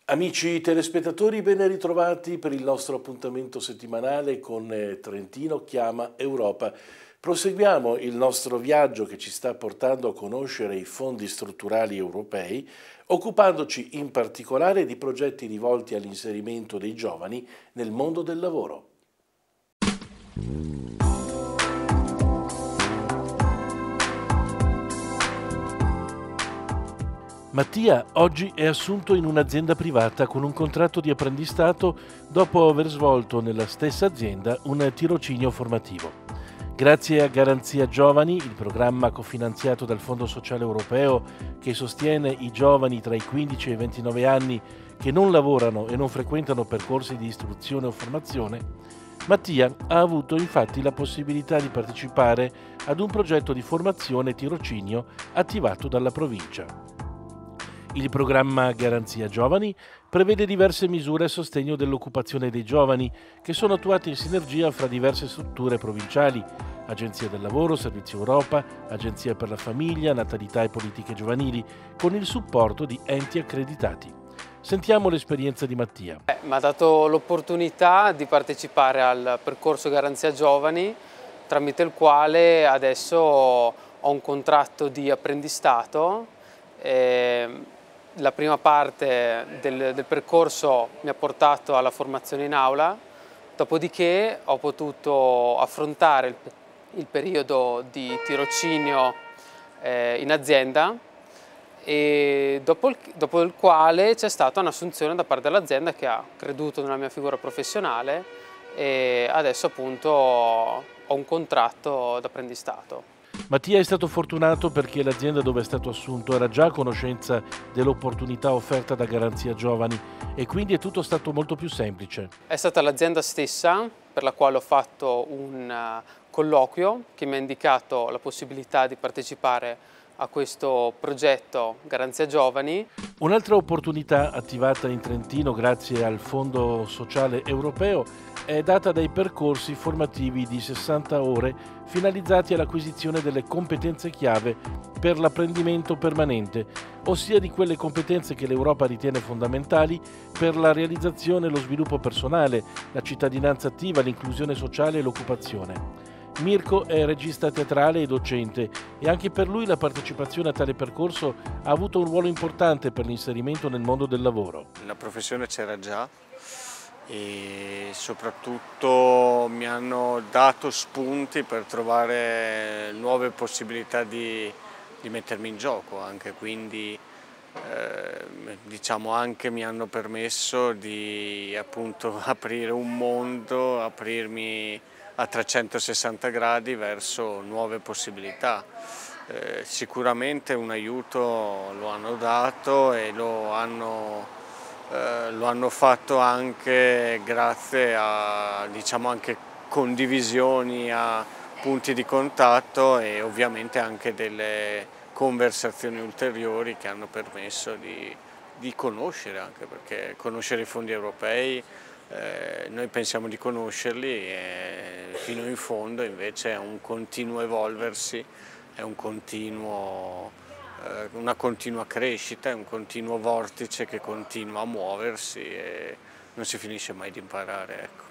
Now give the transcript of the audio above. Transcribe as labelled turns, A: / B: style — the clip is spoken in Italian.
A: Amici telespettatori, ben ritrovati per il nostro appuntamento settimanale con Trentino Chiama Europa. Proseguiamo il nostro viaggio che ci sta portando a conoscere i fondi strutturali europei, occupandoci in particolare di progetti rivolti all'inserimento dei giovani nel mondo del lavoro. Mattia oggi è assunto in un'azienda privata con un contratto di apprendistato dopo aver svolto nella stessa azienda un tirocinio formativo. Grazie a Garanzia Giovani, il programma cofinanziato dal Fondo Sociale Europeo che sostiene i giovani tra i 15 e i 29 anni che non lavorano e non frequentano percorsi di istruzione o formazione, Mattia ha avuto infatti la possibilità di partecipare ad un progetto di formazione e tirocinio attivato dalla provincia. Il programma Garanzia Giovani prevede diverse misure a sostegno dell'occupazione dei giovani che sono attuate in sinergia fra diverse strutture provinciali, Agenzia del Lavoro, Servizio Europa, Agenzia per la Famiglia, Natalità e Politiche Giovanili, con il supporto di enti accreditati. Sentiamo l'esperienza di Mattia.
B: Mi ha dato l'opportunità di partecipare al percorso Garanzia Giovani, tramite il quale adesso ho un contratto di apprendistato. La prima parte del percorso mi ha portato alla formazione in aula, dopodiché ho potuto affrontare il periodo di tirocinio in azienda e dopo il quale c'è stata un'assunzione da parte dell'azienda che ha creduto nella mia figura professionale e adesso appunto ho un contratto d'apprendistato.
A: Mattia è stato fortunato perché l'azienda dove è stato assunto era già a conoscenza dell'opportunità offerta da Garanzia Giovani e quindi è tutto stato molto più semplice.
B: È stata l'azienda stessa per la quale ho fatto un colloquio che mi ha indicato la possibilità di partecipare a questo progetto Garanzia Giovani.
A: Un'altra opportunità attivata in Trentino grazie al Fondo Sociale Europeo è data dai percorsi formativi di 60 ore finalizzati all'acquisizione delle competenze chiave per l'apprendimento permanente, ossia di quelle competenze che l'Europa ritiene fondamentali per la realizzazione e lo sviluppo personale, la cittadinanza attiva, l'inclusione sociale e l'occupazione. Mirko è regista teatrale e docente e anche per lui la partecipazione a tale percorso ha avuto un ruolo importante per l'inserimento nel mondo del lavoro.
C: La professione c'era già e soprattutto mi hanno dato spunti per trovare nuove possibilità di mettermi in gioco, anche quindi diciamo anche mi hanno permesso di appunto aprire un mondo, aprirmi a 360 gradi verso nuove possibilità. Sicuramente un aiuto lo hanno dato e lo hanno fatto anche grazie a diciamo anche condivisioni, a punti di contatto e ovviamente anche delle conversazioni ulteriori che hanno permesso di conoscere, anche perché conoscere i fondi europei noi pensiamo di conoscerli fino in fondo, invece è un continuo evolversi, è una continua crescita, è un continuo vortice che continua a muoversi e non si finisce mai di imparare, ecco.